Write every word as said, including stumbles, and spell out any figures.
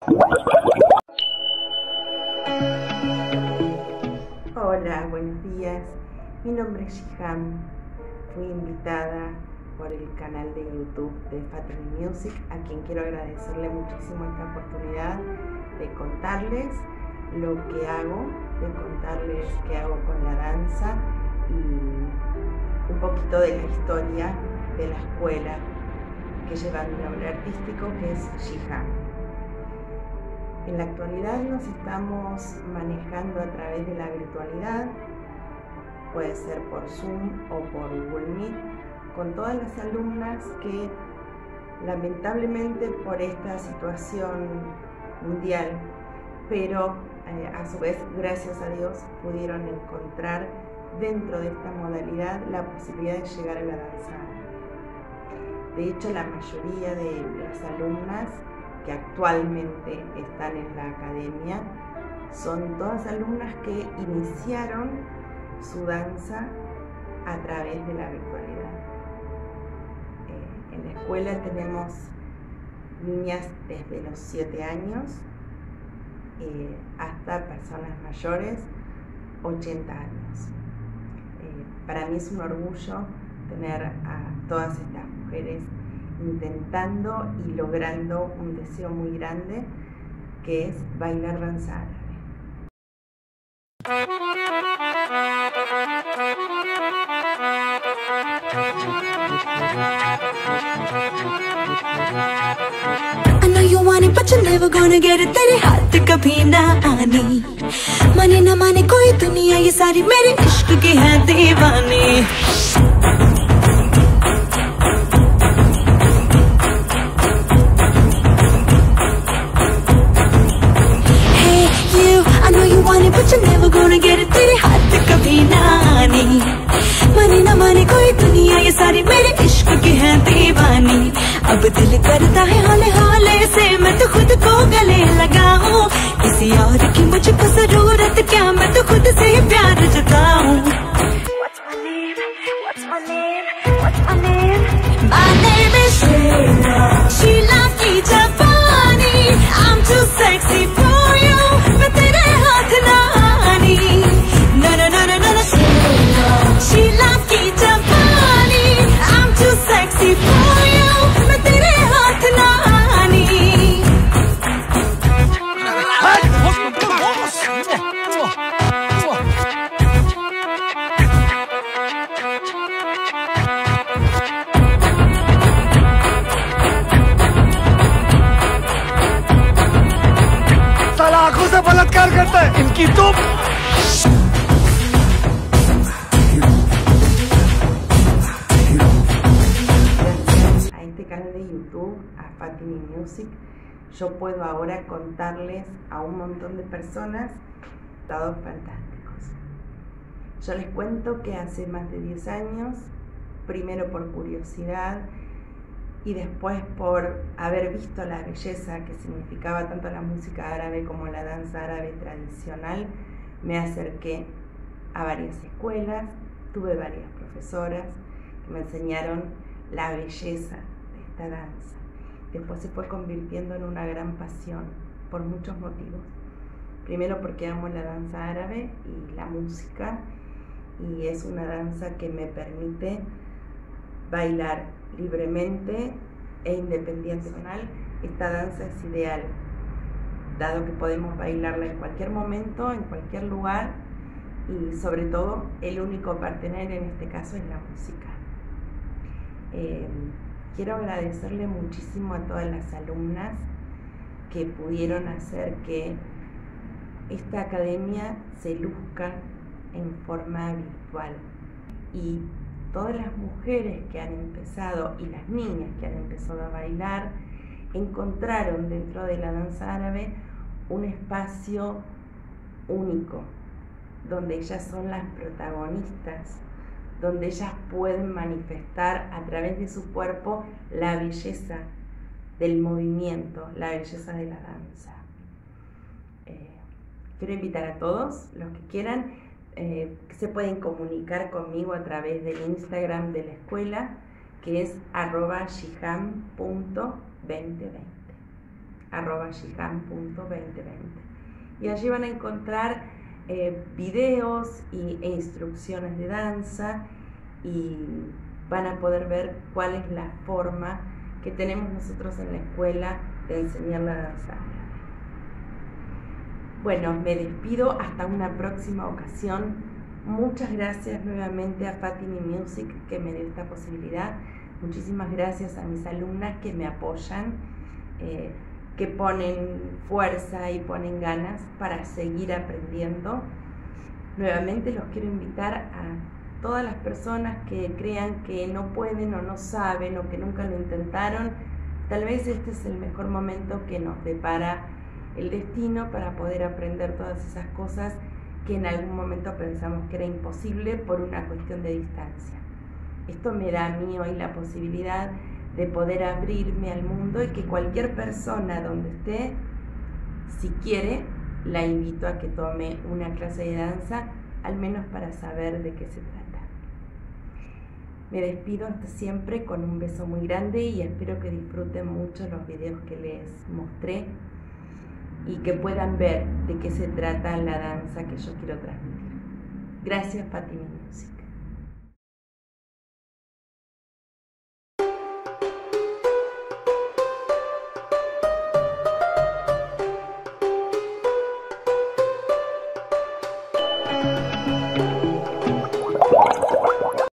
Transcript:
Hola, buenos días. Mi nombre es Shiham. Fui invitada por el canal de YouTube de Fatimi Music, a quien quiero agradecerle muchísimo esta oportunidad de contarles lo que hago, de contarles qué hago con la danza y un poquito de la historia de la escuela que lleva mi nombre artístico, que es Shiham. En la actualidad nos estamos manejando a través de la virtualidad, puede ser por Zoom o por Google Meet, con todas las alumnas que lamentablemente por esta situación mundial, pero eh, a su vez, gracias a Dios, pudieron encontrar dentro de esta modalidad la posibilidad de llegar a la danza. De hecho, la mayoría de las alumnas que actualmente están en la academia son todas alumnas que iniciaron su danza a través de la virtualidad. Eh, en la escuela tenemos niñas desde los siete años eh, hasta personas mayores, ochenta años. Eh, para mí es un orgullo tener a todas estas mujeres intentando y logrando un deseo muy grande, que es bailar danza árabe. I know you want it, but you're never gonna get it. तेरे हाथ कभी ना आनी, माने ना माने कोई दुनिया, ये सारी मेरे इश्क की है दीवानी. But you're never gonna get it, तेरे हाथ कभी ना आनी, माने ना माने कोई दुनिया, ये सारी मेरे इश्क की है दीवानी. अब दिल करता है हाले हाले से मैं तो खुद को गले लगाऊं, किसी और की मुझको जरूरत क्या, मैं तो खुद से ही प्यार जताऊं. What's my name? What's my name? What's my name? My name is Sheila, Sheila की जवानी. I'm too sexy for you, मैं तेरे हाथ ना आनी. No no no no no no. Sheila, Sheila की जवानी. I'm too sexy for you, मैं तेरे हाथ ना आनी. आंखों से बलात्कार करता है इनकी तो. A este canal de YouTube, a Fatimi Music, yo puedo ahora contarles a un montón de personas dados fantásticos. Yo les cuento que hace más de diez años, primero por curiosidad y después por haber visto la belleza que significaba tanto la música árabe como la danza árabe tradicional, me acerqué a varias escuelas, tuve varias profesoras que me enseñaron la belleza de esta danza. Después se fue convirtiendo en una gran pasión por muchos motivos. Primero porque amo la danza árabe y la música, y es una danza que me permite bailar libremente e independientemente. Esta danza es ideal, dado que podemos bailarla en cualquier momento, en cualquier lugar, y sobre todo el único partener en este caso es la música. Eh, quiero agradecerle muchísimo a todas las alumnas que pudieron hacer que esta academia se luzca en forma virtual, y todas las mujeres que han empezado y las niñas que han empezado a bailar encontraron dentro de la danza árabe un espacio único, donde ellas son las protagonistas, donde ellas pueden manifestar a través de su cuerpo la belleza del movimiento, la belleza de la danza. Eh, quiero invitar a todos los que quieran. Eh, se pueden comunicar conmigo a través del Instagram de la escuela, que es arroba shiham punto veinte veinte. arroba gijam punto veinte veinte. Y allí van a encontrar eh, videos y, e instrucciones de danza, y van a poder ver cuál es la forma que tenemos nosotros en la escuela de enseñarla a danzar. Bueno, me despido hasta una próxima ocasión. Muchas gracias nuevamente a Fatimi Music, que me dio esta posibilidad. Muchísimas gracias a mis alumnas que me apoyan, eh, que ponen fuerza y ponen ganas para seguir aprendiendo. Nuevamente los quiero invitar a todas las personas que crean que no pueden o no saben o que nunca lo intentaron. Tal vez este es el mejor momento que nos depara el destino para poder aprender todas esas cosas que en algún momento pensamos que era imposible por una cuestión de distancia. Esto me da a mí hoy la posibilidad de poder abrirme al mundo, y que cualquier persona donde esté, si quiere, la invito a que tome una clase de danza, al menos para saber de qué se trata. Me despido hasta siempre con un beso muy grande y espero que disfruten mucho los videos que les mostré y que puedan ver de qué se trata la danza que yo quiero transmitir. Gracias, Fatimi Music.